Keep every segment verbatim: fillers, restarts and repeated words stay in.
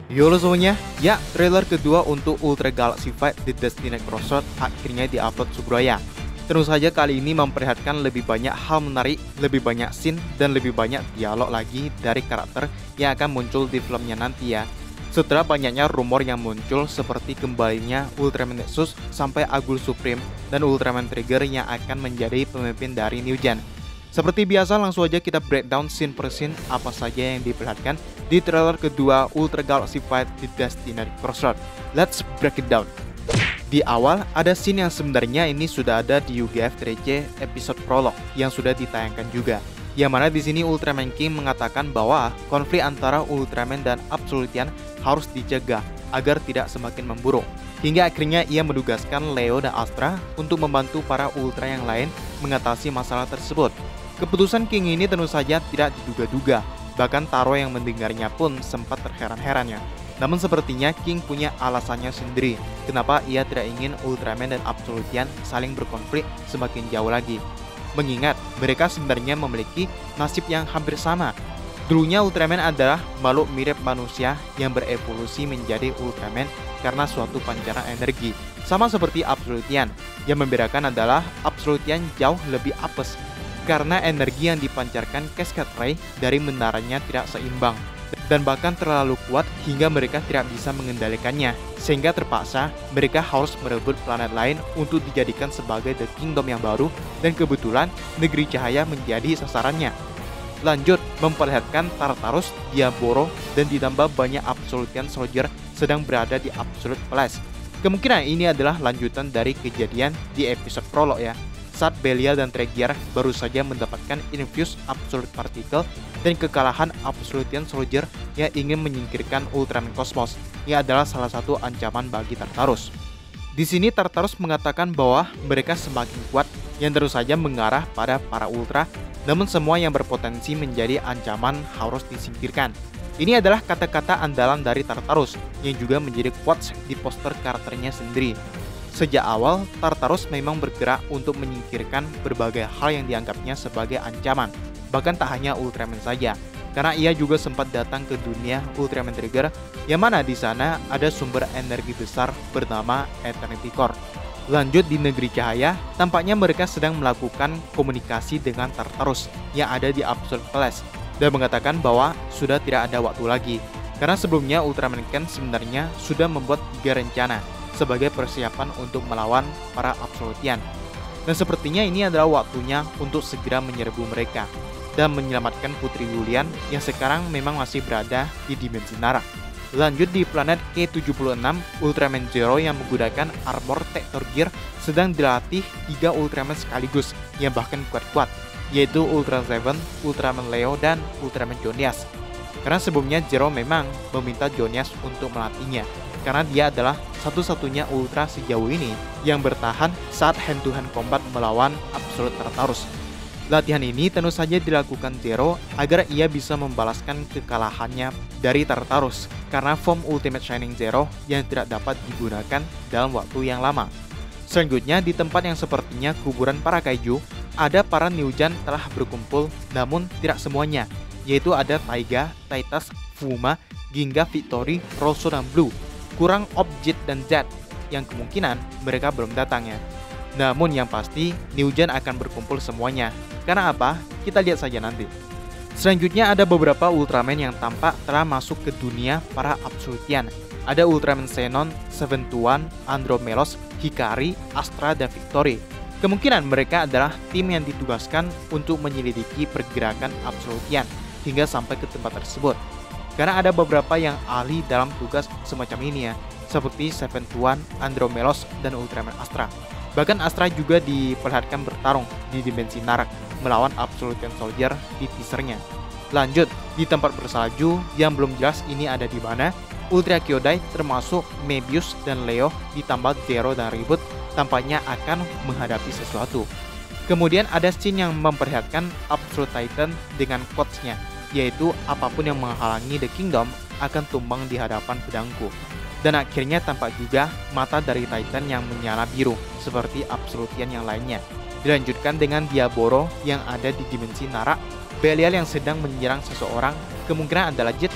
Yo lo semuanya, ya trailer kedua untuk Ultra Galaxy Fight The Destiny Crossroad akhirnya diupload Subraya. Tentu saja kali ini memperlihatkan lebih banyak hal menarik, lebih banyak scene, dan lebih banyak dialog lagi dari karakter yang akan muncul di filmnya nanti ya. Setelah banyaknya rumor yang muncul seperti kembalinya Ultraman Nexus sampai Agul Supreme dan Ultraman Trigger yang akan menjadi pemimpin dari New Gen. Seperti biasa langsung aja kita breakdown scene per scene apa saja yang diperlihatkan di trailer kedua Ultra Galaxy Fight The Destiny Crossroad. Let's break it down. Di awal ada scene yang sebenarnya ini sudah ada di U G F tiga C episode prolog yang sudah ditayangkan juga. Yang mana di sini Ultraman King mengatakan bahwa konflik antara Ultraman dan Absolutian harus dijaga agar tidak semakin memburuk. Hingga akhirnya ia menugaskan Leo dan Astra untuk membantu para Ultra yang lain mengatasi masalah tersebut. Keputusan King ini tentu saja tidak diduga-duga, bahkan Taro yang mendengarnya pun sempat terheran-herannya. Namun sepertinya King punya alasannya sendiri, kenapa ia tidak ingin Ultraman dan Absolutian saling berkonflik semakin jauh lagi. Mengingat mereka sebenarnya memiliki nasib yang hampir sama. Dulunya Ultraman adalah makhluk mirip manusia yang berevolusi menjadi Ultraman karena suatu pancaran energi. Sama seperti Absolutian, yang membedakan adalah Absolutian jauh lebih apes karena energi yang dipancarkan Cascade Ray dari menaranya tidak seimbang dan bahkan terlalu kuat hingga mereka tidak bisa mengendalikannya, sehingga terpaksa mereka harus merebut planet lain untuk dijadikan sebagai The Kingdom yang baru, dan kebetulan negeri cahaya menjadi sasarannya. Lanjut memperlihatkan Tartarus, Diaboro, dan ditambah banyak Absolutian Soldier sedang berada di Absolute Place. Kemungkinan ini adalah lanjutan dari kejadian di episode prolog ya, saat Belial dan Tregear baru saja mendapatkan infused Absolute Particle dan kekalahan Absolutian Soldier yang ingin menyingkirkan Ultraman Cosmos, yang adalah salah satu ancaman bagi Tartarus. Di sini Tartarus mengatakan bahwa mereka semakin kuat, yang terus saja mengarah pada para Ultra, namun semua yang berpotensi menjadi ancaman harus disingkirkan. Ini adalah kata-kata andalan dari Tartarus yang juga menjadi quotes di poster karakternya sendiri. Sejak awal, Tartarus memang bergerak untuk menyingkirkan berbagai hal yang dianggapnya sebagai ancaman, bahkan tak hanya Ultraman saja, karena ia juga sempat datang ke dunia Ultraman Trigger, yang mana di sana ada sumber energi besar bernama Eternity Core. Lanjut di negeri cahaya, tampaknya mereka sedang melakukan komunikasi dengan Tartarus yang ada di Absolute Place, dan mengatakan bahwa sudah tidak ada waktu lagi, karena sebelumnya Ultraman Ken sebenarnya sudah membuat tiga rencana sebagai persiapan untuk melawan para Absolutian. Dan sepertinya ini adalah waktunya untuk segera menyerbu mereka dan menyelamatkan Putri Yulian yang sekarang memang masih berada di dimensi Narak. Lanjut di planet K tujuh puluh enam, Ultraman Zero yang menggunakan armor Tector Gear sedang dilatih tiga Ultraman sekaligus yang bahkan kuat-kuat, yaitu Ultra Seven, Ultraman Leo, dan Ultraman Jonias. Karena sebelumnya Zero memang meminta Jonias untuk melatihnya, karena dia adalah satu-satunya Ultra sejauh ini yang bertahan saat hand-to-hand combat melawan Absolute Tartarus. Latihan ini tentu saja dilakukan Zero agar ia bisa membalaskan kekalahannya dari Tartarus karena form Ultimate Shining Zero yang tidak dapat digunakan dalam waktu yang lama. Selanjutnya di tempat yang sepertinya kuburan para kaiju, ada para New Gen telah berkumpul, namun tidak semuanya, yaitu ada Taiga, Titus, Fuma, Ginga, Victory, Rosso, dan Blue. Kurang Object dan Z yang kemungkinan mereka belum datang ya. Namun yang pasti New Gen akan berkumpul semuanya. Karena apa? Kita lihat saja nanti. Selanjutnya ada beberapa Ultraman yang tampak telah masuk ke dunia para Absolutian. Ada Ultraman Xenon, Seven Tuan, Andromelos, Hikari, Astra, dan Victory. Kemungkinan mereka adalah tim yang ditugaskan untuk menyelidiki pergerakan Absolutian hingga sampai ke tempat tersebut. Karena ada beberapa yang ahli dalam tugas semacam ini ya, seperti Seven Tuan, Andromelos, dan Ultraman Astra. Bahkan Astra juga diperlihatkan bertarung di dimensi Narak melawan Absolutian Soldier di teasernya. Lanjut, di tempat bersalju yang belum jelas ini ada di mana, Ultra Kyodai termasuk Mebius dan Leo ditambah Zero dan Ribut tampaknya akan menghadapi sesuatu. Kemudian ada scene yang memperlihatkan Absolute Titan dengan quotes-nya, yaitu apapun yang menghalangi The Kingdom akan tumbang di hadapan pedangku. Dan akhirnya tampak juga mata dari Titan yang menyala biru seperti Absolutian yang lainnya. Dilanjutkan dengan Diaboro yang ada di dimensi Narak, Belial yang sedang menyerang seseorang, kemungkinan adalah Jet,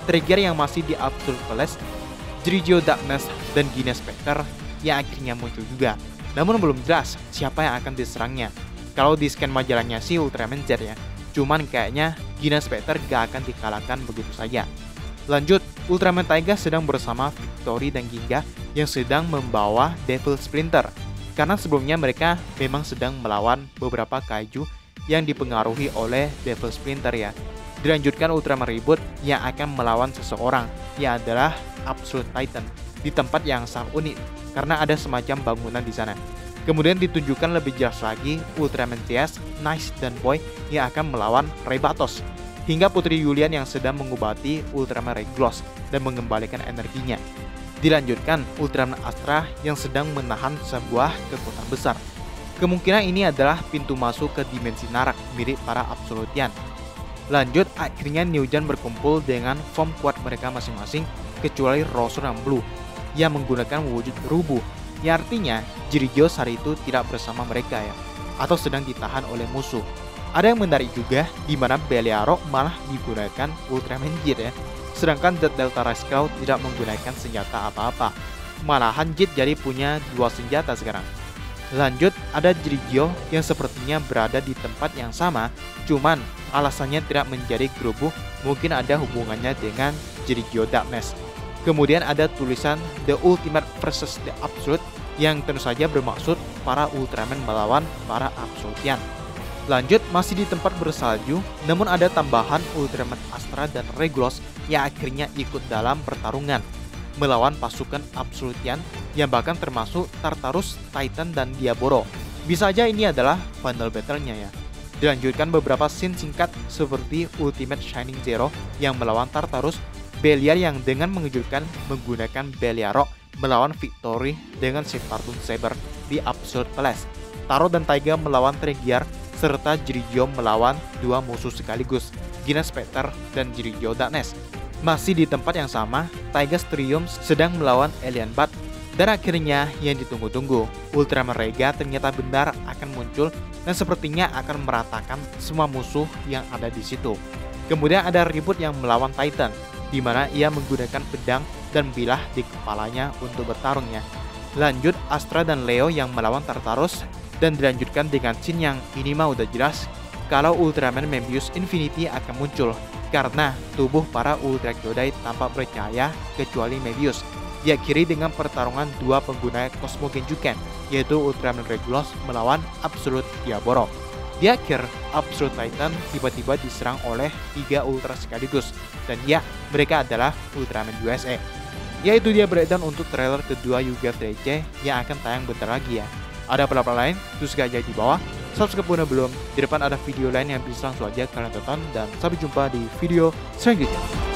Trigger yang masih di Absolute Palace, Grigio Darkness, dan Gina Spectre yang akhirnya muncul juga. Namun belum jelas siapa yang akan diserangnya. Kalau di scan majalahnya sih Ultraman Z ya, cuman kayaknya Gina Spectre gak akan dikalahkan begitu saja. Lanjut, Ultraman Taiga sedang bersama Victory dan Ginga yang sedang membawa Devil Splinter. Karena sebelumnya mereka memang sedang melawan beberapa kaiju yang dipengaruhi oleh Devil Splinter ya. Dilanjutkan Ultraman Reboot yang akan melawan seseorang yang adalah Absolute Titan di tempat yang sangat unik karena ada semacam bangunan di sana. Kemudian ditunjukkan lebih jelas lagi Ultraman Tias, Nice, dan Boy yang akan melawan Rebatos, hingga Putri Yulian yang sedang mengobati Ultraman Reglos dan mengembalikan energinya. Dilanjutkan Ultraman Astra yang sedang menahan sebuah kekuatan besar. Kemungkinan ini adalah pintu masuk ke dimensi Narak mirip para Absolutian. Lanjut, akhirnya Newgen berkumpul dengan form kuat mereka masing-masing kecuali Rosur dan Blue yang menggunakan wujud rubuh, yang artinya Grigio saat itu tidak bersama mereka ya, atau sedang ditahan oleh musuh. Ada yang menarik juga di mana Beliarok malah digunakan Ultraman Jet ya, sedangkan Dead Delta Rascal tidak menggunakan senjata apa-apa. Malahan Jet jadi punya dua senjata sekarang. Lanjut, ada Grigio yang sepertinya berada di tempat yang sama, cuman alasannya tidak menjadi gerubuh mungkin ada hubungannya dengan Grigio Darkness. Kemudian ada tulisan The Ultimate versus The Absolute yang tentu saja bermaksud para Ultraman melawan para Absolutian. Lanjut, masih di tempat bersalju, namun ada tambahan Ultraman Astra dan Reglos yang akhirnya ikut dalam pertarungan melawan pasukan Absolutian yang bahkan termasuk Tartarus, Titan, dan Diaboro. Bisa aja ini adalah final battle-nya ya. Dilanjutkan beberapa scene singkat seperti Ultimate Shining Zero yang melawan Tartarus, Beliar yang dengan mengejutkan menggunakan Beliarok melawan Victory dengan Septartun Saber di Absolute Palace, Taro dan Taiga melawan Trigger, serta Grigio melawan dua musuh sekaligus, Gina Spectre dan Grigio Darkness. Masih di tempat yang sama, Taiga's Triumph sedang melawan Alien Bat. Dan akhirnya yang ditunggu-tunggu, Ultraman Rega ternyata benar akan muncul dan sepertinya akan meratakan semua musuh yang ada di situ. Kemudian ada Reboot yang melawan Titan, di mana ia menggunakan pedang dan bilah di kepalanya untuk bertarungnya. Lanjut, Astra dan Leo yang melawan Tartarus, dan dilanjutkan dengan scene yang ini mah udah jelas kalau Ultraman Mebius Infinity akan muncul karena tubuh para Ultra Kyodai tampak bercahaya kecuali Mebius. Diakhiri dengan pertarungan dua pengguna Cosmo Genjuken, yaitu Ultraman Regulus melawan Absolute Diaboro. Di akhir, Absolute Titan tiba-tiba diserang oleh tiga Ultra sekaligus, dan ya, mereka adalah Ultraman U S A. Yaitu dia breakdown untuk trailer kedua Yuga Trece yang akan tayang bentar lagi ya. Ada pendapat lain? Tulis aja di bawah. Subscribe pun belum. Di depan ada video lain yang bisa langsung aja kalian tonton, dan sampai jumpa di video selanjutnya.